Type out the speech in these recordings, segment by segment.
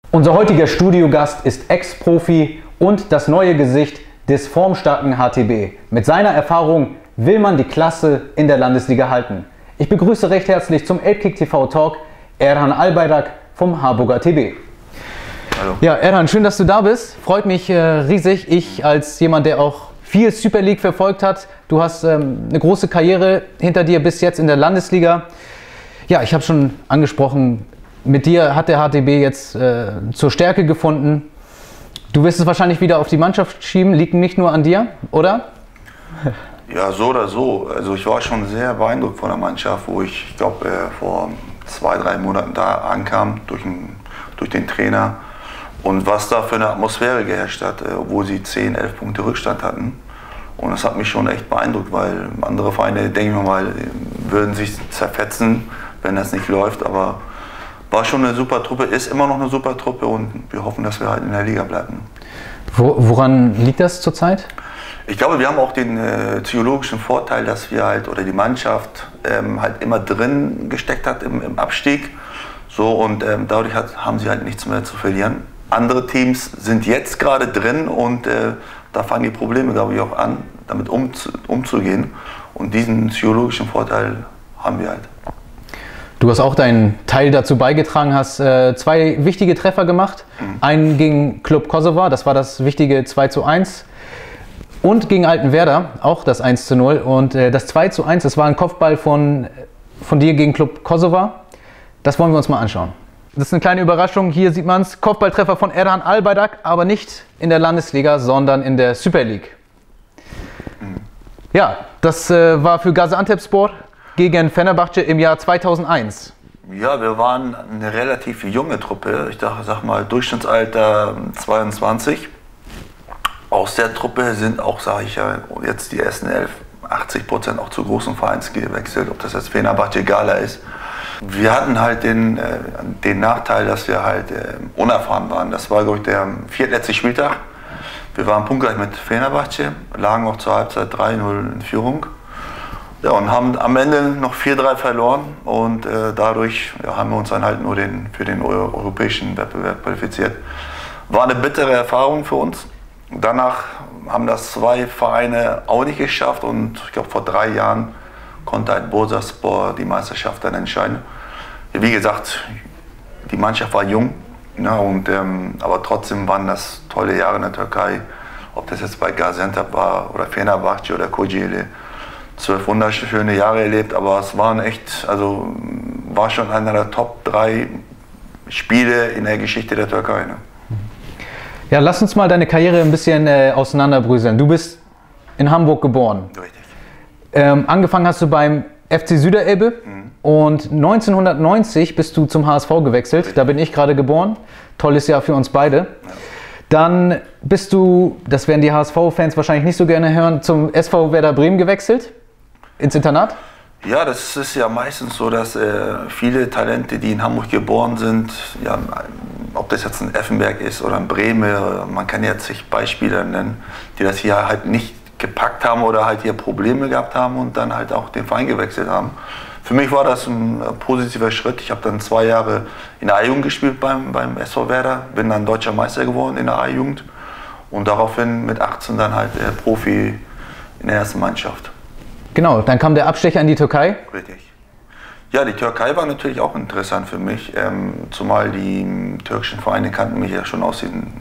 Unser heutiger Studiogast ist Ex-Profi und das neue Gesicht des formstarken HTB. Mit seiner Erfahrung will man die Klasse in der Landesliga halten. Ich begrüße recht herzlich zum Elbkick TV Talk Erhan Albayrak vom Harburger TB. Hallo. Ja, Erhan, schön, dass du da bist. Freut mich riesig. Ich als jemand, der auch viel Super League verfolgt hat, du hast eine große Karriere hinter dir bis jetzt in der Landesliga. Ja, ich habe schon angesprochen, mit dir hat der HTB jetzt zur Stärke gefunden. Du wirst es wahrscheinlich wieder auf die Mannschaft schieben, liegt nicht nur an dir, oder? Ja, so oder so. Also ich war schon sehr beeindruckt von der Mannschaft, wo ich glaube, vor 2-3 Monaten da ankam durch den Trainer. Und was da für eine Atmosphäre geherrscht hat, obwohl sie 10, 11 Punkte Rückstand hatten. Und das hat mich schon echt beeindruckt, weil andere Vereine, denke ich mal, würden sich zerfetzen, wenn das nicht läuft. Aber war schon eine super Truppe, ist immer noch eine super Truppe und wir hoffen, dass wir halt in der Liga bleiben. Woran liegt das zurzeit? Ich glaube, wir haben auch den psychologischen Vorteil, dass wir halt, oder die Mannschaft halt immer drin gesteckt hat im Abstieg. So, und dadurch haben sie halt nichts mehr zu verlieren. Andere Teams sind jetzt gerade drin und da fangen die Probleme, glaube ich, auch an, damit umzugehen. Und diesen psychologischen Vorteil haben wir halt. Du hast auch deinen Teil dazu beigetragen, hast 2 wichtige Treffer gemacht. Einen gegen Club Kosovo, das war das wichtige 2:1. Und gegen Altenwerder, auch das 1:0. Und das 2:1, das war ein Kopfball von dir gegen Club Kosovo. Das wollen wir uns mal anschauen. Das ist eine kleine Überraschung. Hier sieht man es, Kopfballtreffer von Erhan Albayrak, aber nicht in der Landesliga, sondern in der Super League. Ja, das war für Gaziantepspor gegen Fenerbahce im Jahr 2001. Ja, wir waren eine relativ junge Truppe. Ich sag mal Durchschnittsalter 22. Aus der Truppe sind auch, sage ich ja, jetzt die ersten 80% auch zu großen Vereins gewechselt, ob das jetzt Fenerbahce Gala ist. Wir hatten halt den Nachteil, dass wir halt unerfahren waren. Das war, glaube ich, der viertletzte Spieltag. Wir waren punktgleich mit Fenerbahce, lagen auch zur Halbzeit 3:0 in Führung. Ja, und haben am Ende noch 4:3 verloren und dadurch haben wir uns dann halt nur für den europäischen Wettbewerb qualifiziert. War eine bittere Erfahrung für uns. Danach haben das 2 Vereine auch nicht geschafft und ich glaube vor 3 Jahren konnte halt Bursaspor die Meisterschaft dann entscheiden. Wie gesagt, die Mannschaft war jung, ja, aber trotzdem waren das tolle Jahre in der Türkei, ob das jetzt bei Gaziantep war oder Fenerbahce oder Kocaeli. 12 wunderschöne Jahre erlebt, aber es waren echt, also war schon einer der Top 3 Spiele in der Geschichte der Türkei. Ne? Ja, lass uns mal deine Karriere ein bisschen auseinanderbröseln. Du bist in Hamburg geboren. Richtig. Angefangen hast du beim FC Süderelbe und 1990 bist du zum HSV gewechselt. Richtig. Da bin ich gerade geboren. Tolles Jahr für uns beide. Ja. Dann bist du, das werden die HSV-Fans wahrscheinlich nicht so gerne hören, zum SV Werder Bremen gewechselt. Ins Internat? Ja, das ist ja meistens so, dass viele Talente, die in Hamburg geboren sind, ja, ob das jetzt ein Effenberg ist oder ein Bremen, man kann jetzt sich Beispiele nennen, die das hier halt nicht gepackt haben oder halt hier Probleme gehabt haben und dann halt auch den Verein gewechselt haben. Für mich war das ein positiver Schritt. Ich habe dann 2 Jahre in der A-Jugend gespielt beim SV Werder, bin dann deutscher Meister geworden in der A-Jugend und daraufhin mit 18 dann halt Profi in der ersten Mannschaft. Genau, dann kam der Abstecher in die Türkei. Richtig. Ja, die Türkei war natürlich auch interessant für mich, zumal die türkischen Vereine kannten mich ja schon aus den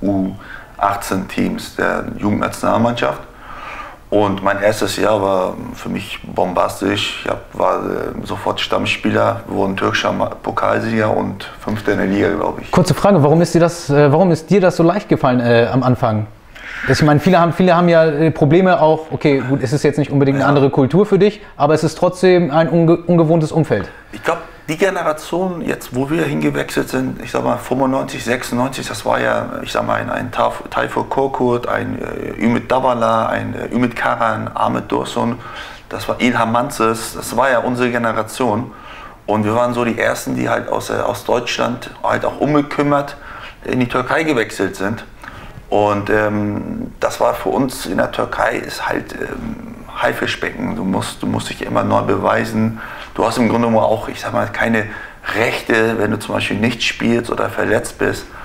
U18-Teams der Jugendnationalmannschaft. Und mein erstes Jahr war für mich bombastisch. Ich war sofort Stammspieler, wurden türkischer Pokalsieger und 5. in der Liga, glaube ich. Kurze Frage, warum ist dir das so leicht gefallen am Anfang? Ich meine, viele haben ja Probleme auch, okay, gut, es ist jetzt nicht unbedingt eine andere Kultur für dich, aber es ist trotzdem ein ungewohntes Umfeld. Ich glaube, die Generation jetzt, wo wir hingewechselt sind, ich sag mal 95, 96, das war ja, ich sag mal, ein Tayfur Korkut, ein Ümit Davala, ein Ümit Karan, Ahmet Dursun, das war Ilham Manses, das war ja unsere Generation. Und wir waren so die Ersten, die halt aus Deutschland halt auch unbekümmert in die Türkei gewechselt sind. Und das war für uns in der Türkei ist halt Haifischbecken. Du musst dich immer neu beweisen. Du hast im Grunde genommen auch, ich sag mal, keine Rechte, wenn du zum Beispiel nicht spielst oder verletzt bist.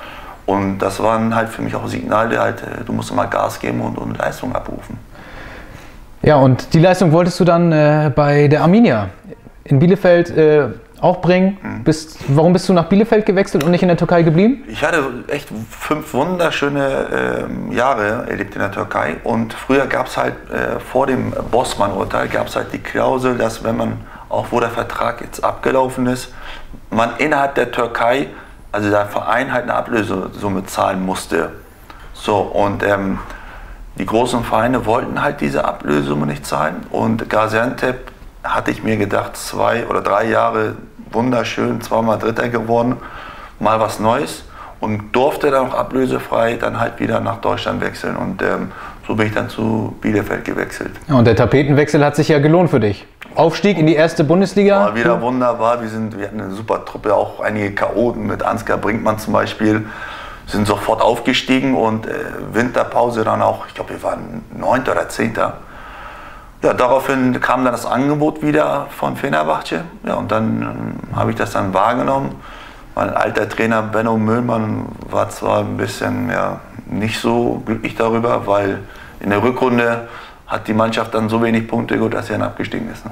Und das waren halt für mich auch Signale, halt, du musst immer Gas geben und Leistung abrufen. Ja, und die Leistung wolltest du dann bei der Arminia in Bielefeld auch bringen. Warum bist du nach Bielefeld gewechselt und nicht in der Türkei geblieben? Ich hatte echt 5 wunderschöne Jahre erlebt in der Türkei. Und früher gab es halt, vor dem Bosman-Urteil, gab es halt die Klausel, dass wenn man, auch wo der Vertrag jetzt abgelaufen ist, man innerhalb der Türkei, also der Verein halt eine Ablösesumme zahlen musste. So, und die großen Vereine wollten halt diese Ablösesumme nicht zahlen. Und Gaziantep, hatte ich mir gedacht, 2 oder 3 Jahre wunderschön, 2-mal Dritter geworden, mal was Neues und durfte dann auch ablösefrei dann halt wieder nach Deutschland wechseln. Und so bin ich dann zu Bielefeld gewechselt. Ja, und der Tapetenwechsel hat sich ja gelohnt für dich. Aufstieg in die erste Bundesliga. War wieder wunderbar. Wir hatten eine super Truppe, auch einige Chaoten mit Ansgar Brinkmann zum Beispiel. Sind sofort aufgestiegen und Winterpause dann auch, ich glaube, wir waren 9. oder 10. Ja, daraufhin kam dann das Angebot wieder von Fenerbahce. Ja, und dann habe ich das dann wahrgenommen. Mein alter Trainer Benno Müllmann war zwar ein bisschen nicht so glücklich darüber, weil in der Rückrunde hat die Mannschaft dann so wenig Punkte geholt, dass sie dann abgestiegen ist. Ne?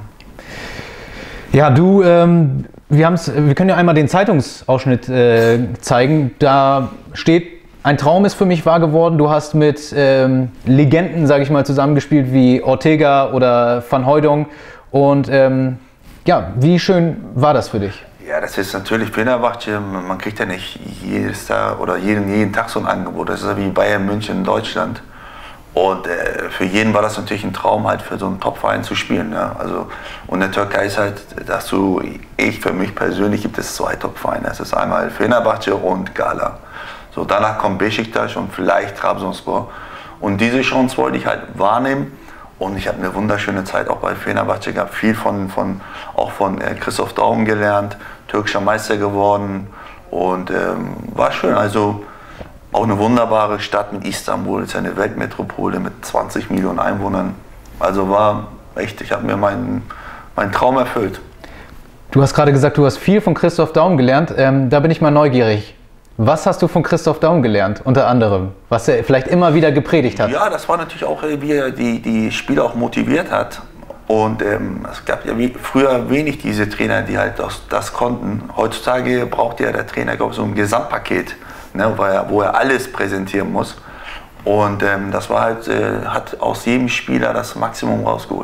Ja, du, wir können ja einmal den Zeitungsausschnitt zeigen. Da steht: Ein Traum ist für mich wahr geworden. Du hast mit Legenden, sage ich mal, zusammengespielt wie Ortega oder Van Hooijdonk. Und ja, wie schön war das für dich? Ja, das ist natürlich Fenerbahce. Man kriegt ja nicht jedes Tag oder jeden Tag so ein Angebot. Das ist ja wie Bayern München in Deutschland. Und für jeden war das natürlich ein Traum, halt für so einen Top-Verein zu spielen. Ja. Also, und in der Türkei ist halt, für mich persönlich gibt es 2 Top-Vereine. Das ist einmal Fenerbahce und Gala. So, danach kommt Beşiktaş und vielleicht Trabzonspor. Und diese Chance wollte ich halt wahrnehmen. Und ich habe eine wunderschöne Zeit auch bei Fenerbahce gehabt. Viel auch von Christoph Daum gelernt, türkischer Meister geworden. Und war schön. Also auch eine wunderbare Stadt mit Istanbul. Das ist eine Weltmetropole mit 20 Millionen Einwohnern. Also war echt, ich habe mir meinen Traum erfüllt. Du hast gerade gesagt, du hast viel von Christoph Daum gelernt. Da bin ich mal neugierig. Was hast du von Christoph Daum gelernt, unter anderem, was er vielleicht immer wieder gepredigt hat? Ja, das war natürlich auch, wie er die Spieler auch motiviert hat. Und es gab ja früher wenig diese Trainer, die halt das konnten. Heutzutage braucht ja der Trainer, glaube ich, so ein Gesamtpaket, ne, wo er alles präsentieren muss. Und das war halt, hat aus jedem Spieler das Maximum rausgeholt.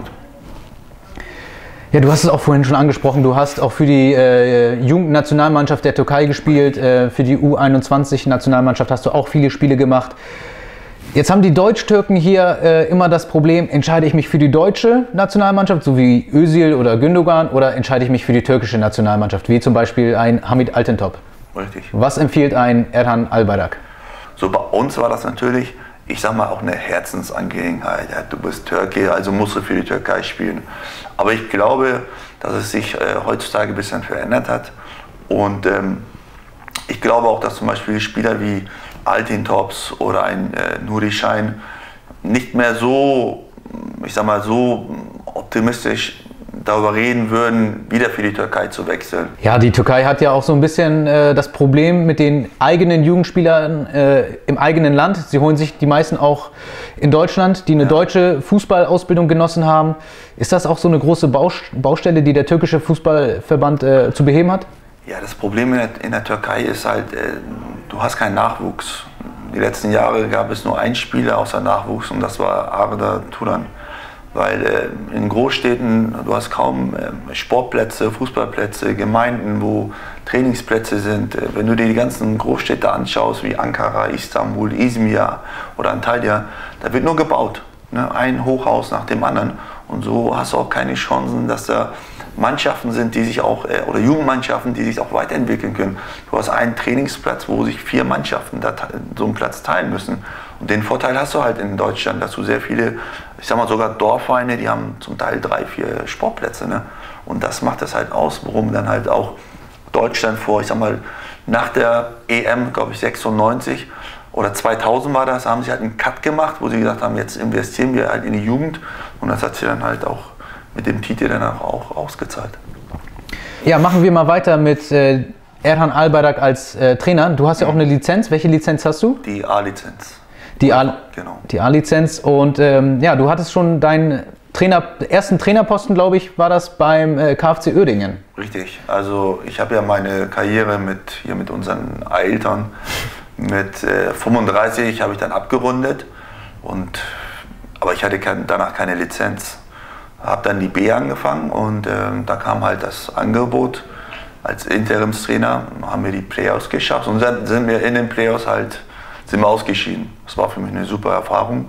Ja, du hast es auch vorhin schon angesprochen, du hast auch für die Jugendnationalmannschaft der Türkei gespielt, für die U21-Nationalmannschaft hast du auch viele Spiele gemacht. Jetzt haben die Deutsch-Türken hier immer das Problem, entscheide ich mich für die deutsche Nationalmannschaft, so wie Özil oder Gündogan, oder entscheide ich mich für die türkische Nationalmannschaft, wie zum Beispiel ein Hamid Altintop? Richtig. Was empfiehlt ein Erhan Albayrak? So, bei uns war das natürlich, ich sag mal, auch eine Herzensangelegenheit. Ja, du bist Türke, also musst du für die Türkei spielen. Aber ich glaube, dass es sich heutzutage ein bisschen verändert hat. Und ich glaube auch, dass zum Beispiel Spieler wie Altintops oder ein Nuri Sahin nicht mehr so, ich sag mal, so optimistisch darüber reden würden, wieder für die Türkei zu wechseln. Ja, die Türkei hat ja auch so ein bisschen das Problem mit den eigenen Jugendspielern im eigenen Land. Sie holen sich die meisten auch in Deutschland, die eine deutsche Fußballausbildung genossen haben. Ist das auch so eine große Baustelle, die der türkische Fußballverband zu beheben hat? Ja, das Problem in der Türkei ist halt, du hast keinen Nachwuchs. Die letzten Jahre gab es nur einen Spieler außer Nachwuchs und das war Arda Turan. Weil in Großstädten, du hast kaum Sportplätze, Fußballplätze, Gemeinden, wo Trainingsplätze sind. Wenn du dir die ganzen Großstädte anschaust, wie Ankara, Istanbul, Izmir oder Antalya, da wird nur gebaut. Ne? Ein Hochhaus nach dem anderen. Und so hast du auch keine Chancen, dass da Mannschaften sind, die sich auch, oder Jugendmannschaften, die sich auch weiterentwickeln können. Du hast einen Trainingsplatz, wo sich 4 Mannschaften so einen Platz teilen müssen. Und den Vorteil hast du halt in Deutschland, dass du sehr viele, ich sag mal sogar Dorfvereine, die haben zum Teil 3, 4 Sportplätze. Ne? Und das macht das halt aus, warum dann halt auch Deutschland ich sag mal, nach der EM, glaube ich 96 oder 2000 war das, haben sie halt einen Cut gemacht, wo sie gesagt haben, jetzt investieren wir halt in die Jugend. Und das hat sich dann halt auch mit dem Titel dann auch ausgezahlt. Ja, machen wir mal weiter mit Erhan Albayrak als Trainer. Du hast ja auch eine Lizenz. Welche Lizenz hast du? Die A-Lizenz. Genau. Die A-Lizenz. Und ja, du hattest schon deinen ersten Trainerposten, glaube ich, war das beim KFC Uerdingen. Richtig. Also ich habe ja meine Karriere mit unseren Eltern mit 35 habe ich dann abgerundet. Aber ich hatte danach keine Lizenz. Habe dann die B angefangen und da kam halt das Angebot als Interimstrainer, haben wir die Playoffs geschafft und dann sind wir in den Playoffs sind wir ausgeschieden. Das war für mich eine super Erfahrung.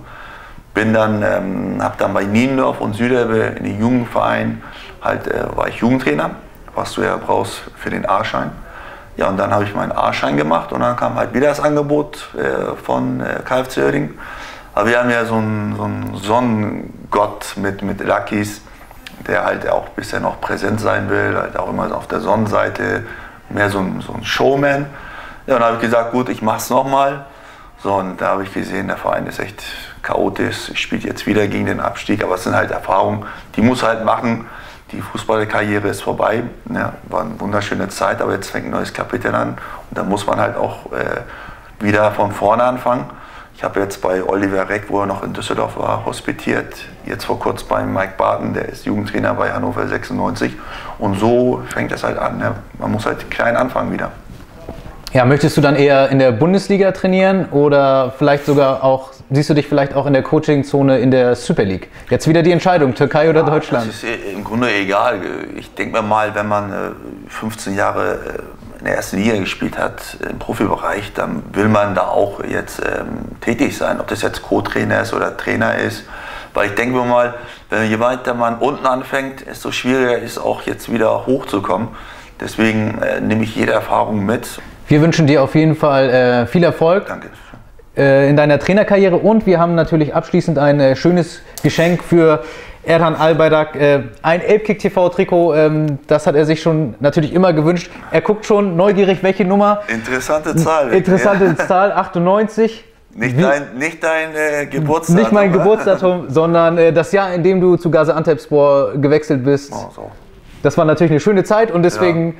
Habe dann bei Niendorf und Süderbe in den Jugendverein war ich Jugendtrainer, was du ja brauchst für den A-Schein. Ja, und dann habe ich meinen A-Schein gemacht und dann kam halt wieder das Angebot von KFC Uerdingen. Aber wir haben ja so einen Sonnengott mit Lakis, der halt auch bisher noch präsent sein will, halt auch immer auf der Sonnenseite, mehr so ein Showman. Ja, und dann habe ich gesagt, gut, ich mach's nochmal. So, und da habe ich gesehen, der Verein ist echt chaotisch, spielt jetzt wieder gegen den Abstieg, aber es sind halt Erfahrungen, die muss halt machen. Die Fußballerkarriere ist vorbei, ja, war eine wunderschöne Zeit, aber jetzt fängt ein neues Kapitel an und da muss man halt auch wieder von vorne anfangen. Ich habe jetzt bei Oliver Reck, wo er noch in Düsseldorf war, hospitiert. Jetzt vor kurzem bei Mike Barton, der ist Jugendtrainer bei Hannover 96. Und so fängt das halt an. Ne? Man muss halt klein anfangen wieder. Ja, möchtest du dann eher in der Bundesliga trainieren oder vielleicht sogar auch, siehst du dich vielleicht auch in der Coachingzone in der Super League? Jetzt wieder die Entscheidung, Türkei oder Deutschland? Das ist im Grunde egal. Ich denke mir mal, wenn man 15 Jahre in der ersten Liga gespielt hat, im Profibereich, dann will man da auch jetzt tätig sein, ob das jetzt Co-Trainer ist oder Trainer ist. Weil ich denke mir mal, je weiter man unten anfängt, desto schwieriger ist es auch jetzt wieder hochzukommen. Deswegen nehme ich jede Erfahrung mit. Wir wünschen dir auf jeden Fall viel Erfolg. Danke. In deiner Trainerkarriere und wir haben natürlich abschließend ein schönes Geschenk für Erhan Albayrak, ein Elbkick TV Trikot, das hat er sich schon natürlich immer gewünscht. Er guckt schon neugierig, welche Nummer. Interessante Zahl. Interessante Zahl, 98. Nicht dein Geburtsdatum. Nicht mein Geburtsdatum, sondern das Jahr, in dem du zu Gaziantepspor gewechselt bist. Oh, so. Das war natürlich eine schöne Zeit und deswegen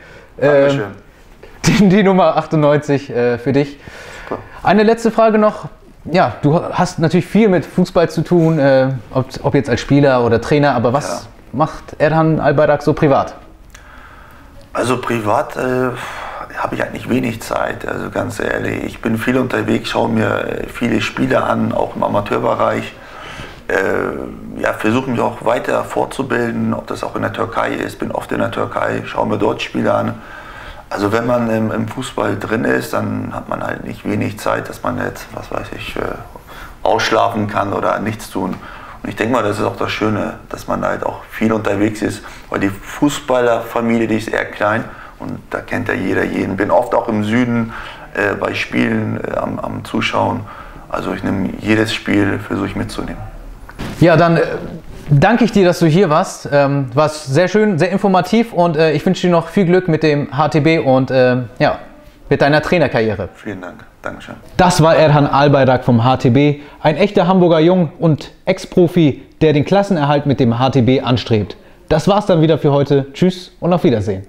die Nummer 98 für dich. Super. Eine letzte Frage noch. Ja, du hast natürlich viel mit Fußball zu tun, ob jetzt als Spieler oder Trainer, aber was macht Erhan Albayrak so privat? Also privat habe ich eigentlich wenig Zeit, also ganz ehrlich. Ich bin viel unterwegs, schaue mir viele Spiele an, auch im Amateurbereich. Versuche mich auch weiter fortzubilden, ob das auch in der Türkei ist, bin oft in der Türkei, schaue mir dort Spiele an. Also wenn man im Fußball drin ist, dann hat man halt nicht wenig Zeit, dass man jetzt, was weiß ich, ausschlafen kann oder nichts tun. Und ich denke mal, das ist auch das Schöne, dass man halt auch viel unterwegs ist, weil die Fußballerfamilie, die ist eher klein und da kennt ja jeder jeden. Bin oft auch im Süden bei Spielen am Zuschauen. Also ich nehme jedes Spiel, versuche ich mitzunehmen. Ja, dann danke ich dir, dass du hier warst. War sehr schön, sehr informativ und ich wünsche dir noch viel Glück mit dem HTB und mit deiner Trainerkarriere. Vielen Dank. Dankeschön. Das war Erhan Albayrak vom HTB, ein echter Hamburger Jung und Ex-Profi, der den Klassenerhalt mit dem HTB anstrebt. Das war's dann wieder für heute. Tschüss und auf Wiedersehen.